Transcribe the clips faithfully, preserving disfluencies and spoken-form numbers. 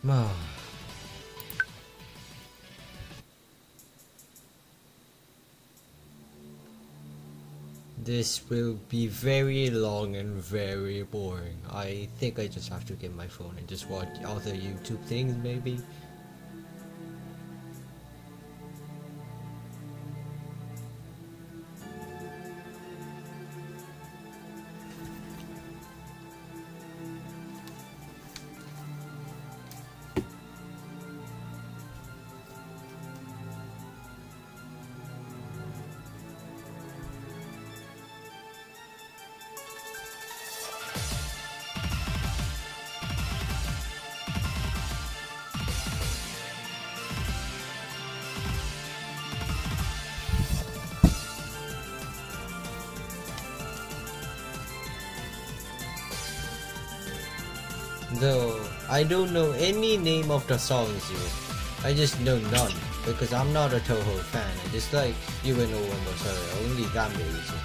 Ah. This will be very long and very boring. I think I just have to get my phone and just watch other YouTube things maybe. Though I don't know any name of the songs here. I just know none because I'm not a Toho fan. I just like U N O one more sorry, only that reason.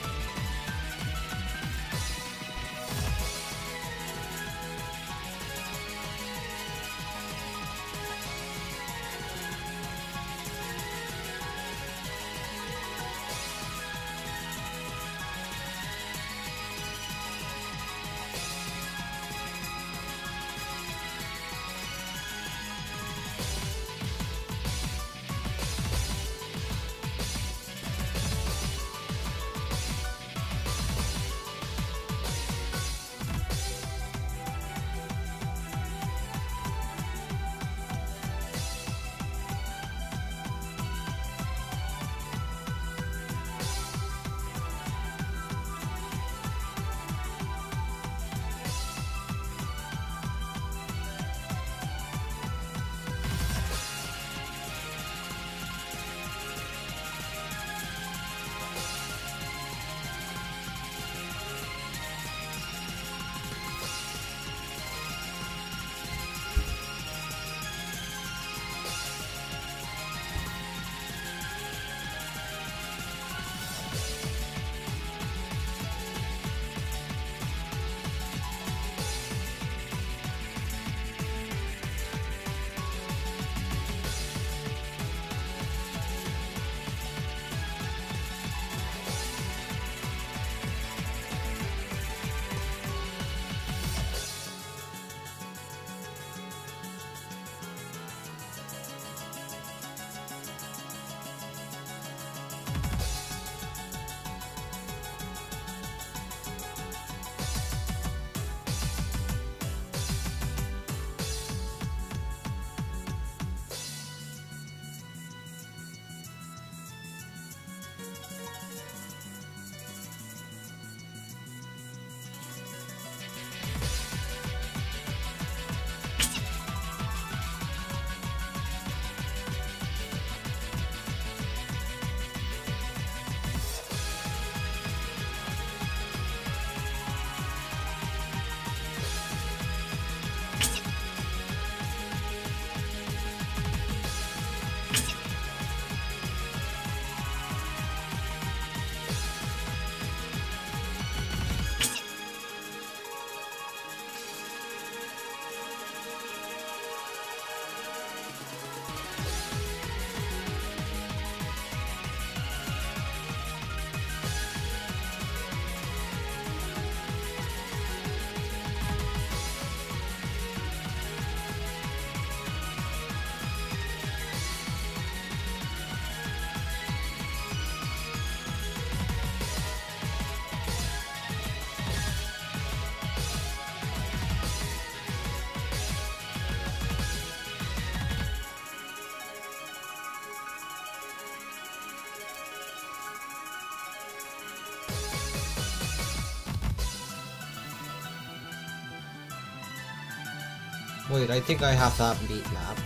Wait, I think I have that beat map.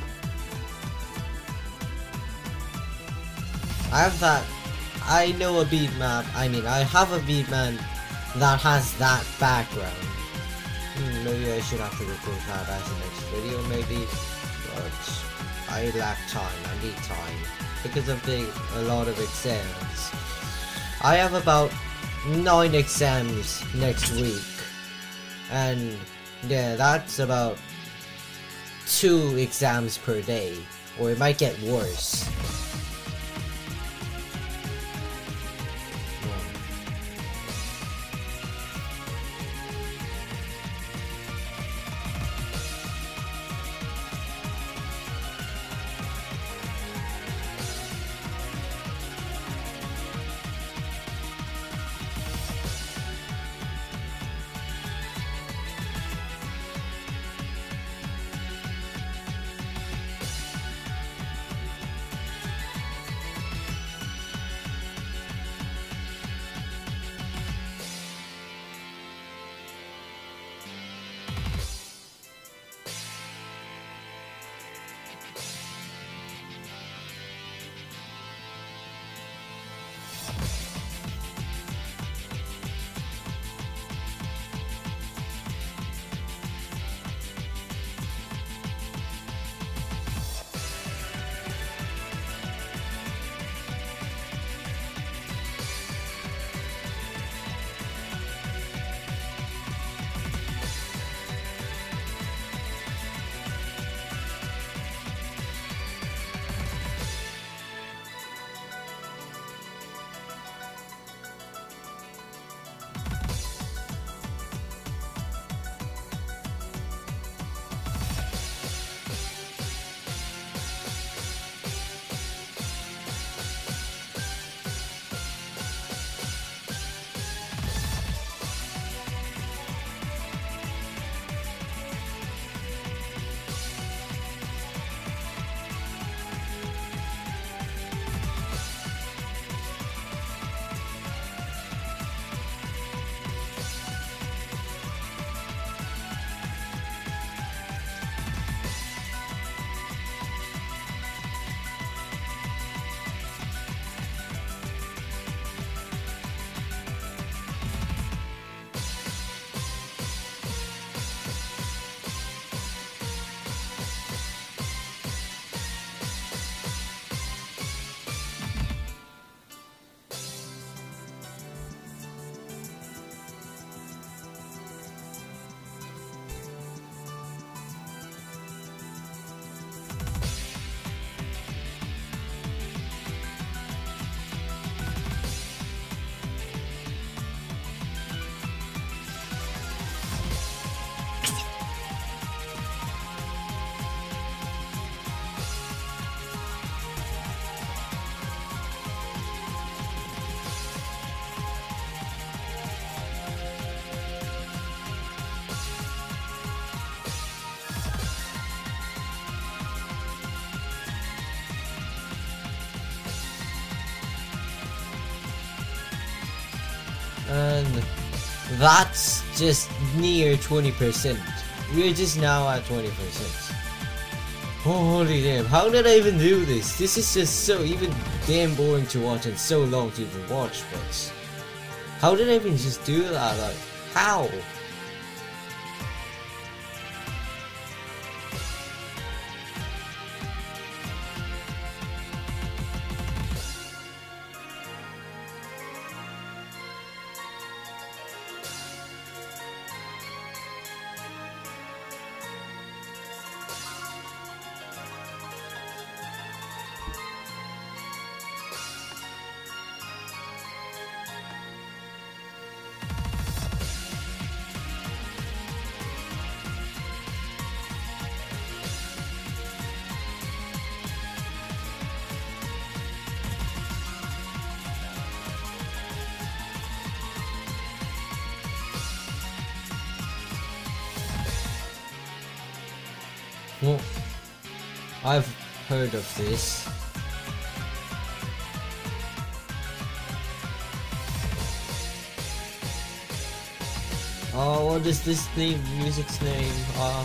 I have that. I know a beat map. I mean, I have a beat map that has that background. Hmm, maybe I should have to record that as the next video, maybe. But I lack time. I need time because of the a lot of exams. I have about nine exams next week, and yeah, that's about two exams per day, or it might get worse. And that's just near twenty percent. We're just now at twenty percent. Holy damn, how did I even do this? This is just so even damn boring to watch and so long to even watch, but how did I even just do that? Like, how? Well, I've heard of this. Oh, what is this name? Music's name? Uh,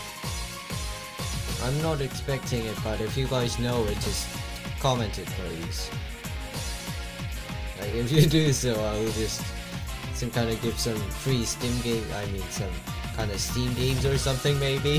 I'm not expecting it, but if you guys know it, just comment it, please. Like, if you do so, I'll just some kind of give some free Steam game. I mean, some kind of Steam games or something, maybe.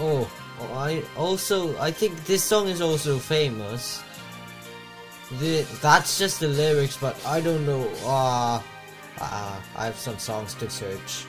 Oh, I also I think this song is also famous. The that's just the lyrics, but I don't know. Ah, uh, uh, I have some songs to search.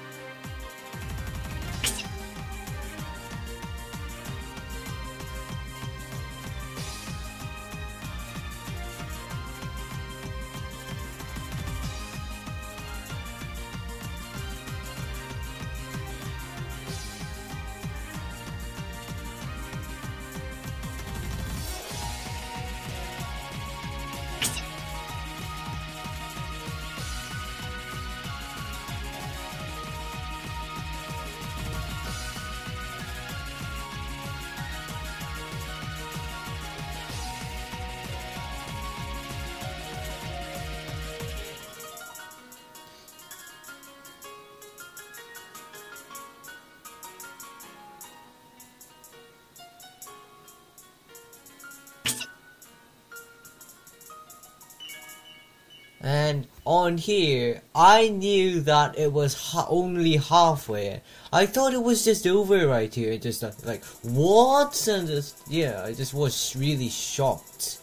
And on here, I knew that it was ha only halfway. I thought it was just over right here. Just like, like what? And just, yeah, I just was really shocked.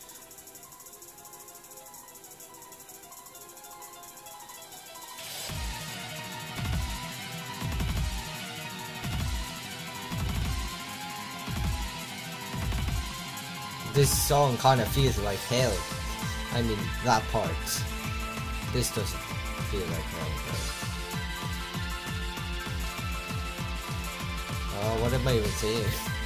This song kind of feels like hell. I mean, that part. This doesn't feel like hell. Oh, what am I even saying?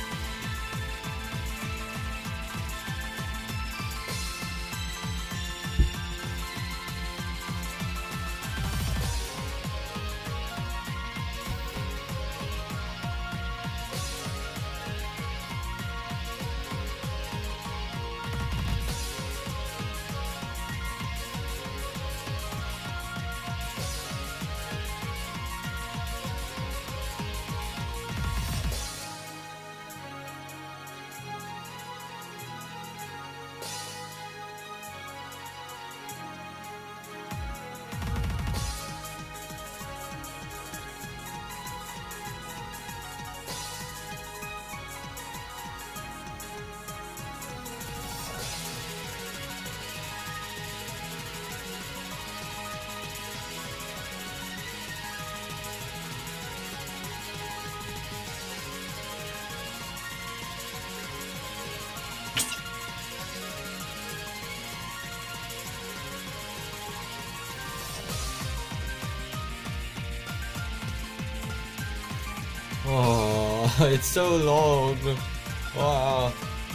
Oh, it's so long. Wow.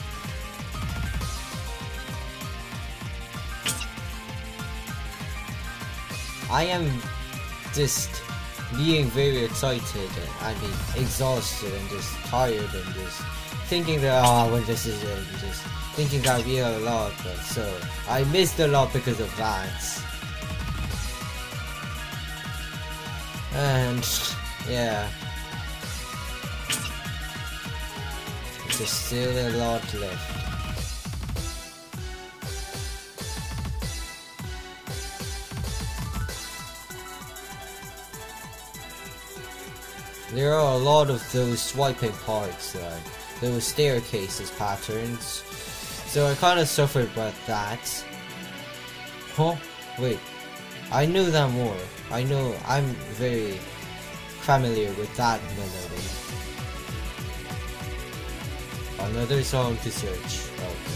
I am just being very excited, I mean exhausted and just tired and just thinking that oh when this is it and just thinking I will a lot, but so I missed a lot because of that. And yeah. There's still a lot left. There are a lot of those swiping parts, uh, those staircases patterns. So I kind of suffered with that. Huh? Wait. I knew that more. I know I'm very familiar with that melody. Another song to search. Okay.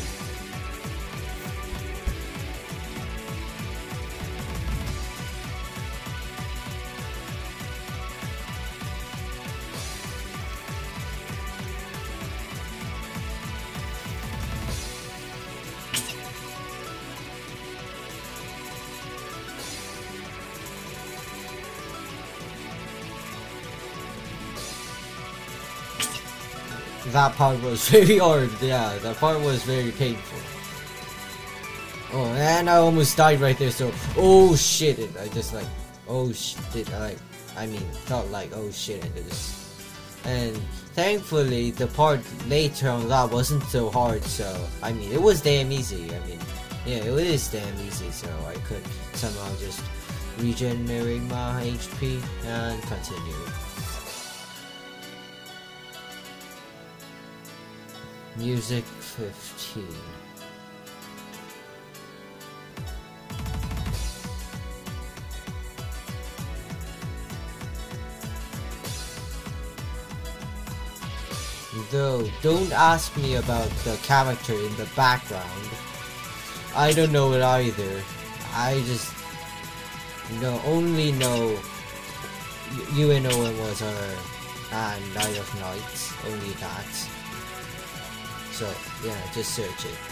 That part was very hard, yeah, that part was very painful. Oh, and I almost died right there, so, oh shit, it, I just like, oh shit, I like, I mean, felt like, oh shit, and just, and thankfully, the part later on that wasn't so hard, so, I mean, it was damn easy, I mean, yeah, it is damn easy, so I could somehow just regenerate my H P and continue. Music fifteen. Though, don't ask me about the character in the background. I don't know it either. I just know, only know Unoa was her and Night of Nights, only that. So, yeah, just search it.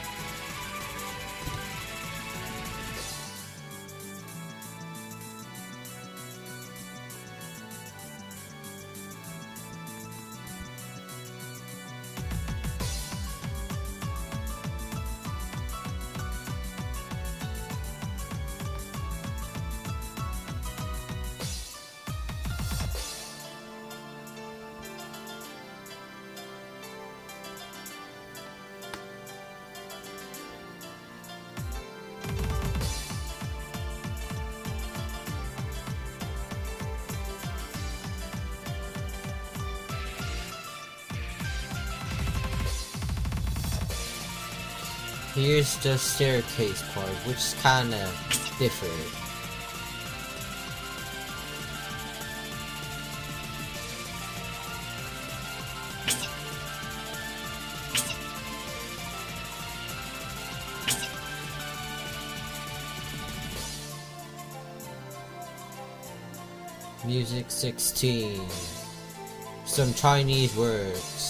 Here's the staircase part, which is kinda different. Music sixteen. Some Chinese words.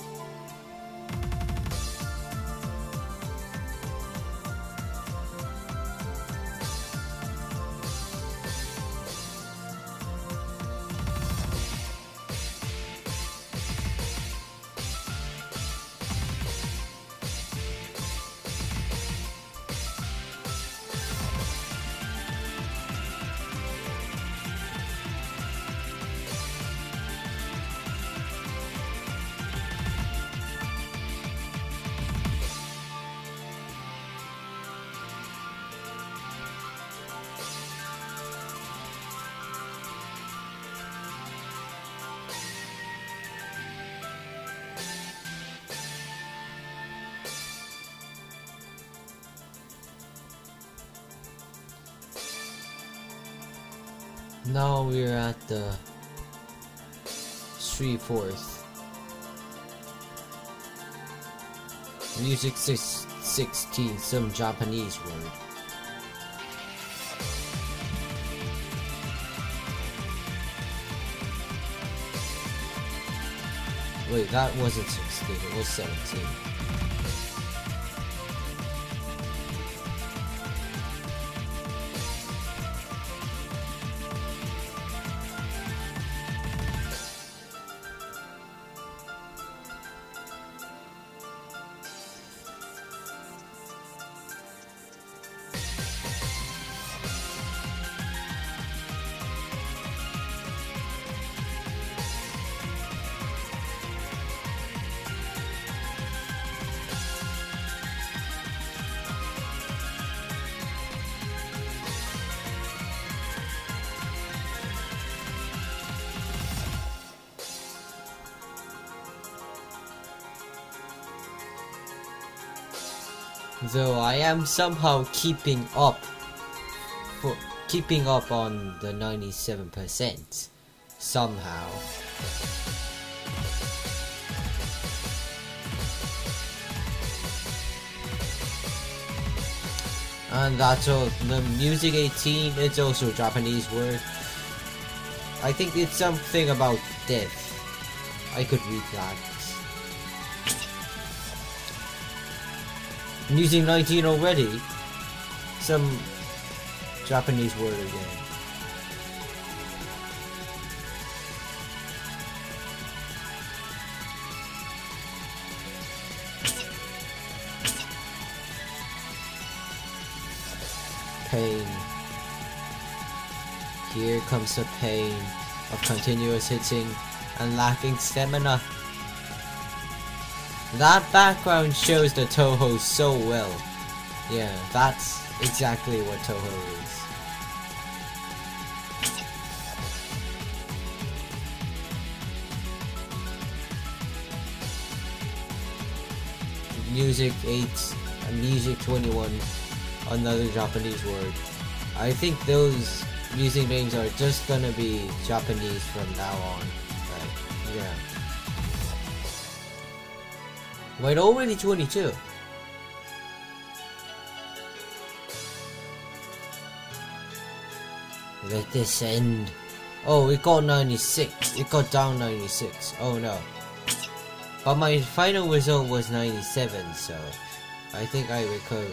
Now we're at the street fourth. Music six, sixteen, some Japanese word. Wait, that wasn't sixteen, it was seventeen. Though I am somehow keeping up, for keeping up on the ninety-seven percent somehow. And that's all. The music eighteen, it's also a Japanese word. I think it's something about death. I could read that. Music nineteen already. Some Japanese word again. Pain. Here comes the pain of continuous hitting and lacking stamina. That background shows the Touhou so well. Yeah, that's exactly what Touhou is. music eight, and music twenty-one, another Japanese word. I think those music names are just gonna be Japanese from now on. Like, yeah. Wait, already twenty-two. Let this end. Oh, it got ninety-six. It got down ninety-six. Oh no. But my final result was ninety-seven, so I think I recovered.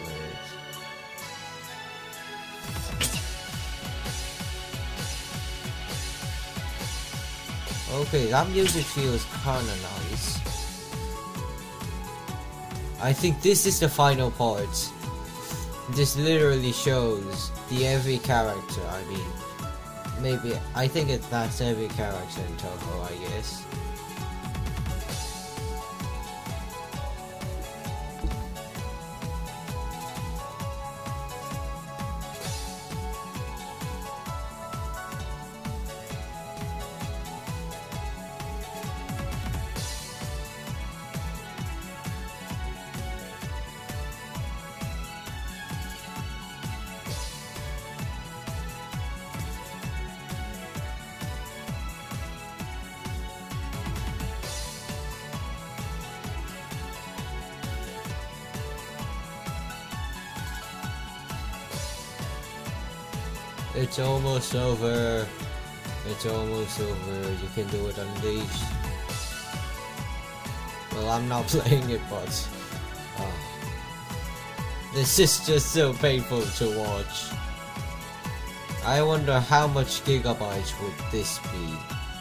Okay, that music feels kinda nice. I think this is the final part. This literally shows the every character, I mean. Maybe, I think it, that's every character in Toho, I guess. It's almost over. It's almost over. You can do it, Unleashed. Well, I'm not playing it, but uh, this is just so painful to watch. I wonder how much gigabytes would this be?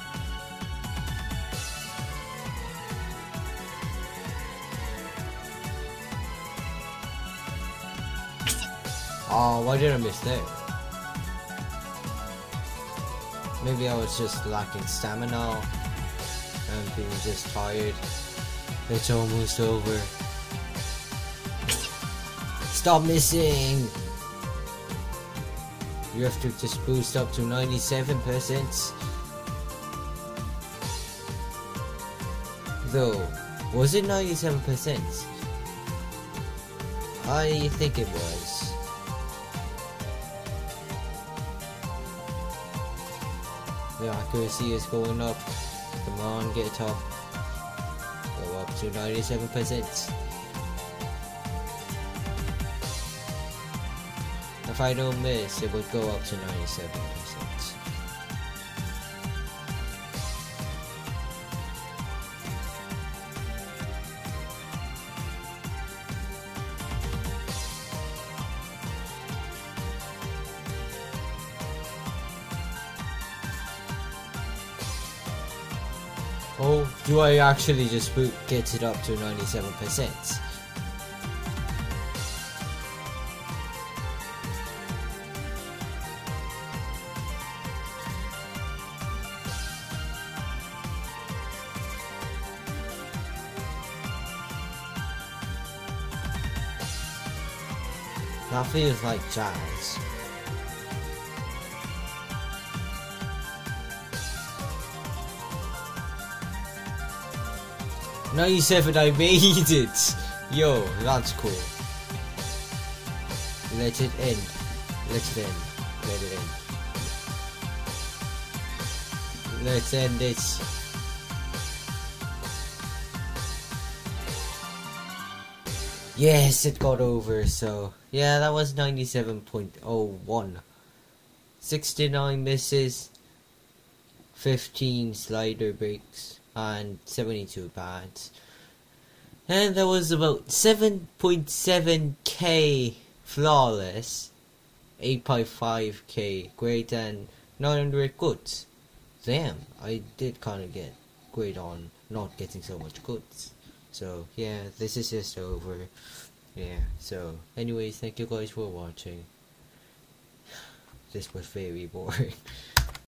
Oh, why did I miss that? Maybe I was just lacking stamina and being just tired. It's almost over. Stop missing! You have to just boost up to ninety-seven percent. Though, was it ninety-seven percent? I think it was. The accuracy is going up. Come on, get it up. Go up to ninety-seven percent. If I don't miss, it would go up to ninety-seven percent. Oh, do I actually just boot, get it up to ninety-seven percent? That feels like jazz. ninety-seven, I made it! Yo, that's cool. Let it end. Let it end. Let it end. Let's end it. Yes, it got over, so yeah, that was ninety-seven point oh one. sixty-nine misses, fifteen slider breaks, and seventy-two pads. And there was about seven point seven K flawless, eight point five K great, and nine hundred goods. Damn, I did kinda get great on not getting so much goods. So yeah, this is just over. Yeah, so anyways, thank you guys for watching. This was very boring.